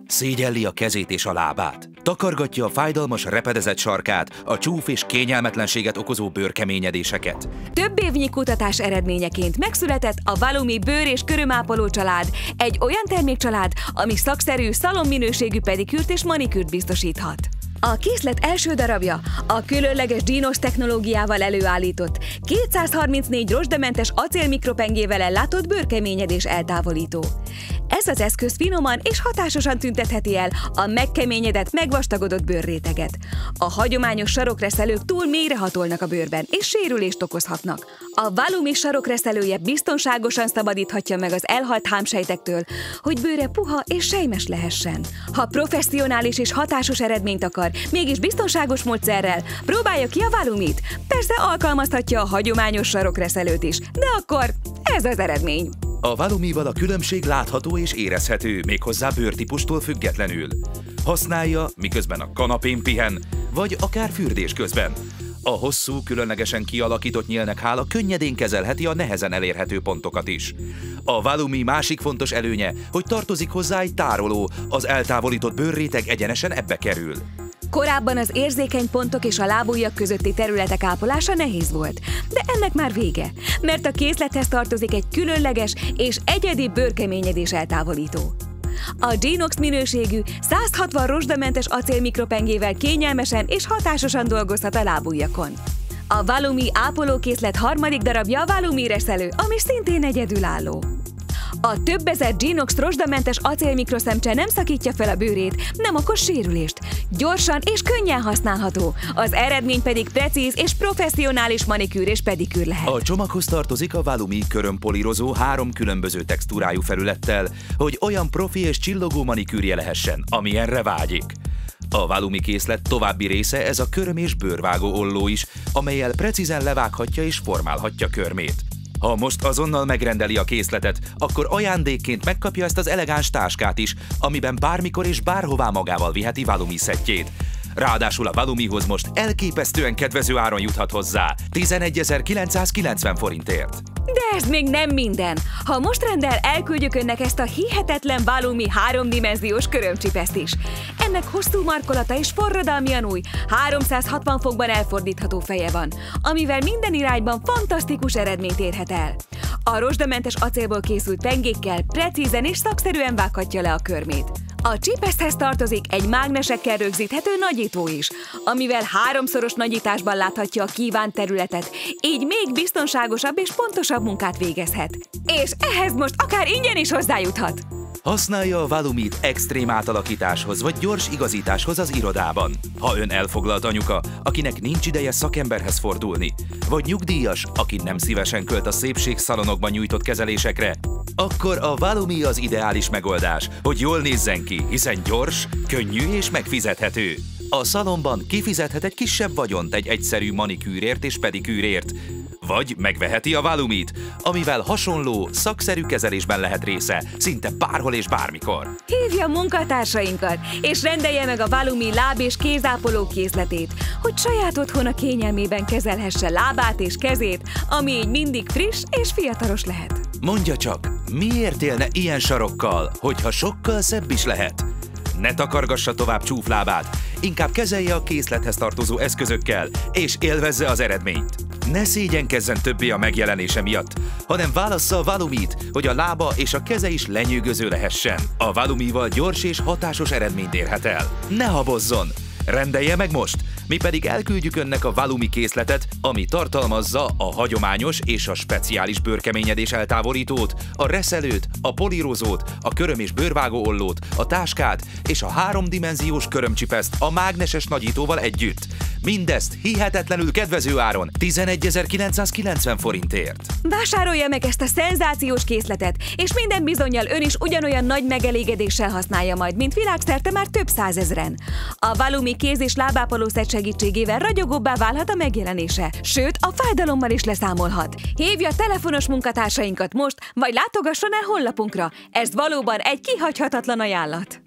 Szégyelli a kezét és a lábát. Takargatja a fájdalmas, repedezett sarkát, a csúf és kényelmetlenséget okozó bőrkeményedéseket. Több évnyi kutatás eredményeként megszületett a Valumi bőr- és körömápoló család, egy olyan termékcsalád, ami szakszerű, szalonminőségű pedikűrt és manikűrt biztosíthat. A készlet első darabja a különleges Genox technológiával előállított, 234 rozsdamentes acélmikropengével ellátott bőrkeményedés eltávolító. Ez az eszköz finoman és hatásosan tüntetheti el a megkeményedett, megvastagodott bőrréteget. A hagyományos sarokreszelők túl mélyrehatolnak a bőrben és sérülést okozhatnak. A Valumi sarokreszelője biztonságosan szabadíthatja meg az elhalt hámsejtektől, hogy bőre puha és sejmes lehessen. Ha professzionális és hatásos eredményt akar, mégis biztonságos módszerrel, próbálja ki a Valumit. Persze alkalmazhatja a hagyományos sarokreszelőt is, de akkor ez az eredmény. A Valumival a különbség látható és érezhető, méghozzá bőrtípustól függetlenül. Használja, miközben a kanapén pihen, vagy akár fürdés közben. A hosszú, különlegesen kialakított nyílnek hála könnyedén kezelheti a nehezen elérhető pontokat is. A Valumi másik fontos előnye, hogy tartozik hozzá egy tároló, az eltávolított bőrréteg egyenesen ebbe kerül. Korábban az érzékeny pontok és a lábujjak közötti területek ápolása nehéz volt, de ennek már vége, mert a készlethez tartozik egy különleges és egyedi bőrkeményedés eltávolító. A Genox minőségű, 160 rozsdamentes acélmikropengével kényelmesen és hatásosan dolgozhat a lábujjakon. A Valumi ápolókészlet harmadik darabja a Valumi reszelő, ami szintén egyedülálló. A több ezer Genox rozsdamentes acélmikroszemcse nem szakítja fel a bőrét, nem okoz sérülést. Gyorsan és könnyen használható, az eredmény pedig precíz és professzionális manikűr és pedikűr lehet. A csomaghoz tartozik a Valumi körömpolírozó 3 különböző textúrájú felülettel, hogy olyan profi és csillogó manikűrje lehessen, amilyenre vágyik. A Valumi készlet további része ez a köröm- és bőrvágó olló is, amellyel precízen levághatja és formálhatja körmét. Ha most azonnal megrendeli a készletet, akkor ajándékként megkapja ezt az elegáns táskát is, amiben bármikor és bárhová magával viheti Valumi szettjét. Ráadásul a Valumihoz most elképesztően kedvező áron juthat hozzá, 11.990 forintért. De ez még nem minden! Ha most rendel, elküldjük önnek ezt a hihetetlen Valumi 3-dimenziós körömcsipeszt is. Ennek hosszú markolata és forradalmian új, 360 fokban elfordítható feje van, amivel minden irányban fantasztikus eredményt érhet el. A rozsdamentes acélból készült pengékkel precízen és szakszerűen vághatja le a körmét. A csipeszhez tartozik egy mágnesekkel rögzíthető nagyító is, amivel 3-szoros nagyításban láthatja a kívánt területet, így még biztonságosabb és pontosabb munkát végezhet. És ehhez most akár ingyen is hozzájuthat! Használja a Valumit extrém átalakításhoz vagy gyors igazításhoz az irodában. Ha ön elfoglalt anyuka, akinek nincs ideje szakemberhez fordulni, vagy nyugdíjas, aki nem szívesen költ a szépségszalonokban nyújtott kezelésekre, akkor a Valumi az ideális megoldás, hogy jól nézzen ki, hiszen gyors, könnyű és megfizethető. A szalonban kifizethet egy kisebb vagyont egy egyszerű manikűrért és pedikűrért, vagy megveheti a Valumit, amivel hasonló, szakszerű kezelésben lehet része, szinte bárhol és bármikor. Hívja munkatársainkat, és rendelje meg a Valumi láb- és kézápoló készletét, hogy saját otthona kényelmében kezelhesse lábát és kezét, ami így mindig friss és fiatalos lehet. Mondja csak, miért élne ilyen sarokkal, hogyha sokkal szebb is lehet? Ne takargassa tovább csúflábát, inkább kezelje a készlethez tartozó eszközökkel, és élvezze az eredményt. Ne szégyenkezzen többé a megjelenése miatt, hanem válassza a Valumit, hogy a lába és a keze is lenyűgöző lehessen. A Valumival gyors és hatásos eredményt érhet el. Ne habozzon! Rendelje meg most! Mi pedig elküldjük önnek a Valumi készletet, ami tartalmazza a hagyományos és a speciális bőrkeményedés eltávolítót, a reszelőt, a polírozót, a köröm- és bőrvágó ollót, a táskát és a 3-dimenziós körömcsipeszt a mágneses nagyítóval együtt. Mindezt hihetetlenül kedvező áron, 11.990 forintért. Vásárolja meg ezt a szenzációs készletet, és minden bizonnyal ön is ugyanolyan nagy megelégedéssel használja majd, mint világszerte már több százezren. A Valumi kéz- és lábápoló szett segítségével ragyogóbbá válhat a megjelenése, sőt, a fájdalommal is leszámolhat. Hívja telefonos munkatársainkat most, vagy látogasson el honlapunkra. Ez valóban egy kihagyhatatlan ajánlat.